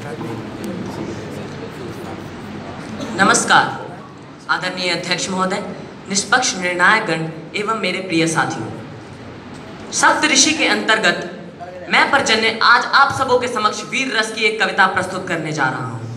नमस्कार आदरणीय अध्यक्ष महोदय, निष्पक्ष निर्णायकगण एवं मेरे प्रिय साथियों। सप्तऋषि के अंतर्गत मैं परजन्य आज आप सबों के समक्ष वीर रस की एक कविता प्रस्तुत करने जा रहा हूं।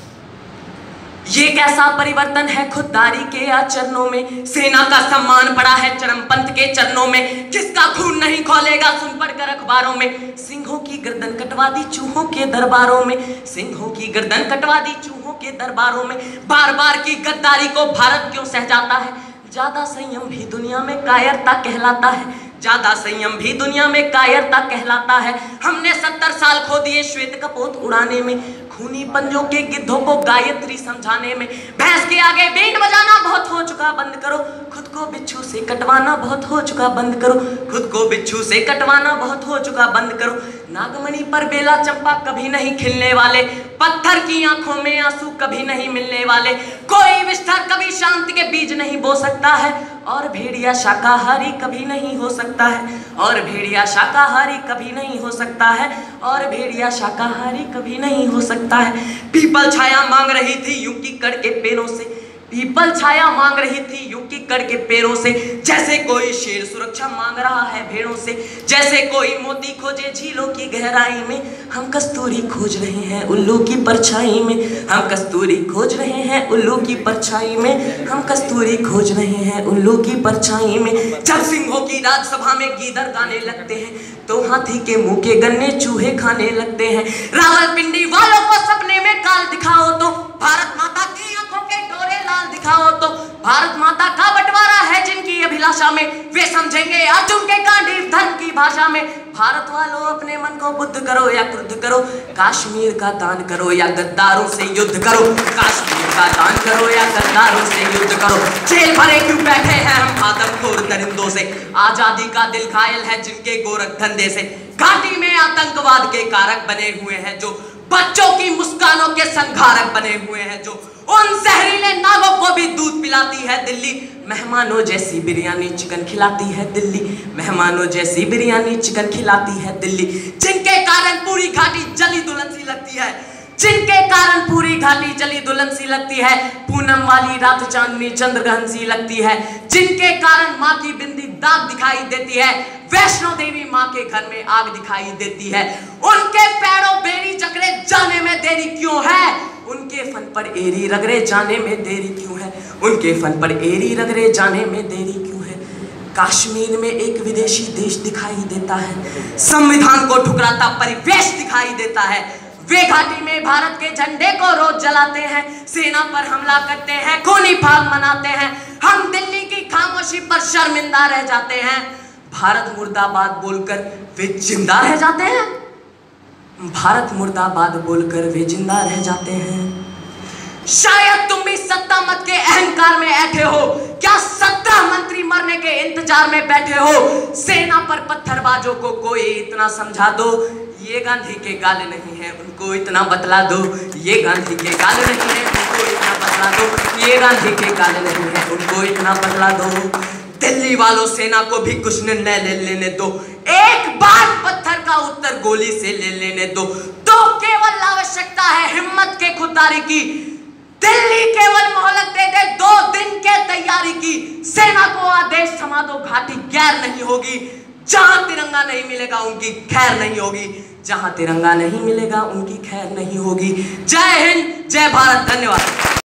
ये कैसा परिवर्तन है खुददारी के आचरणों में, सेना का सम्मान पड़ा है चरमपंथ के चरणों में। किसका खून नहीं खौलेगा सुन पढ़कर अखबारों में, सिंहों की गर्दन कटवा दी चूहों के दरबारों में, सिंहों की गर्दन कटवा दी चूहों के दरबारों में। बार बार की गद्दारी को भारत क्यों सह जाता है, ज्यादा संयम भी दुनिया में कायरता कहलाता है, ज्यादा संयम भी दुनिया में कायरता कहलाता है। हमने 70 साल खो दिए श्वेत कपोत उड़ाने में, खूनी पंजों के गिद्धों को गायत्री समझाने में। भैंस के आगे बीन बजाना बहुत हो चुका बंद करो, खुद को बिच्छू से कटवाना बहुत हो चुका बंद करो, खुद को बिच्छू से कटवाना बहुत हो चुका बंद करो। नागमणि पर बेला चंपा कभी नहीं खिलने वाले, पत्थर की आंखों में आंसू कभी नहीं मिलने वाले। कोई विस्तार कभी शांति के बीज नहीं बो सकता है, और भेड़िया शाकाहारी कभी नहीं हो सकता है, और भेड़िया शाकाहारी कभी नहीं हो सकता है, और भेड़िया शाकाहारी कभी नहीं हो सकता है। पीपल छाया मांग रही थी यूं की कड़ के पेड़ों से, पीपल छाया मांग रही थी यूं की कड़ के पेड़ों से। जैसे कोई शेर सुरक्षा मांग रहा है भेड़ों से, जैसे कोई मोती खोजे झीलों की गहराई में। हम कस्तूरी खोज रहे हैं उल्लू की परछाई में, हम कस्तूरी खोज रहे हैं उल्लू की परछाई में, हम कस्तूरी खोज रहे हैं उल्लू की परछाई में। जब सिंहों की राज्यसभा में गीदड़ गाने लगते हैं, तो हाथी के मुंह के गन्ने चूहे खाने लगते हैं। रावलपिंडी वालों को सपने में काल दिखाओ तो, भारत माता की आंखों के डोरे लाल दिखाओ तो। भारत माता का बंटवारा है जिनकी अभिलाषा में, वे समझेंगे अर्जुन के गांडीव धर्म की भाषा में। भारत वालों अपने मन को बुद्ध करो या क्रुद्ध करो, कश्मीर का दान करो या गद्दारों से युद्ध करो, कश्मीर का दान करो या गद्दारों से युद्ध करो। जेल भरे क्यों बैठे हैं हम आदमखोर दरिंदों से, आजादी का दिल घायल है जिनके गोरख धंधे से। घाटी में आतंकवाद के कारक बने हुए हैं जो, बच्चों की मुस्कानों के संघारक बने हुए हैं जो। उन जहरीले नागों को भी दूध पिलाती है दिल्ली, मेहमानों जैसी बिरयानी चिकन खिलाती है दिल्ली, मेहमानों जैसी बिरयानी चिकन खिलाती है दिल्ली। जिनके कारण पूरी घाटी जली दुल्हन सी लगती है, जिनके कारण पूरी घाटी जली दुल्हन सी लगती है। पूनम वाली रात चांदनी चंद्रग्रहण सी लगती है, जिनके कारण माँ की बिंदी दाग दिखाई देती है। वैष्णो देवी माँ के घर में आग दिखाई देती है। उनके पैरों बेरी चक्रे जाने में देरी क्यों है, उनके फन पर एरी रगड़े जाने में देरी क्यों है, उनके फन पर एरी रगड़े जाने में देरी क्यों है। कश्मीर में एक विदेशी देश दिखाई देता है, संविधान को ठुकराता परिवेश दिखाई देता है। वे घाटी में भारत के झंडे को रोज जलाते हैं, सेना पर हमला करते हैं, खूनी फाग मनाते हैं। हम दिल्ली की खामोशी पर शर्मिंदा रह जाते हैं, भारत मुर्दाबाद बोलकर वे जिंदा रह जाते हैं, भारत मुर्दाबाद बोलकर वे जिंदा रह जाते हैं। शायद तुम भी सत्ता मत के अहंकार में ऐठे हो, क्या 17 मंत्री मरने के इंतजार में बैठे हो। सेना पर पत्थरबाजों को कोई इतना समझा दो, ये गांधी के गाल नहीं है उनको इतना बतला दो, ये गांधी के गाल नहीं है उनको इतना बतला दो, ये गांधी के गाल नहीं है उनको इतना बतला दो। दिल्ली वालों सेना को भी कुछ निर्णय ले लेने दो, एक बार पत्थर का उत्तर गोली से ले लेने दो। तो केवल आवश्यकता है हिम्मत के खुददारी की, दिल्ली केवल मोहलत दे दे 2 दिन के तैयारी की। सेना को आदेश थमा दो, घाटी गैर नहीं होगी, जहां तिरंगा नहीं मिलेगा उनकी खैर नहीं होगी, जहां तिरंगा नहीं मिलेगा उनकी खैर नहीं होगी। जय हिंद, जय भारत, धन्यवाद।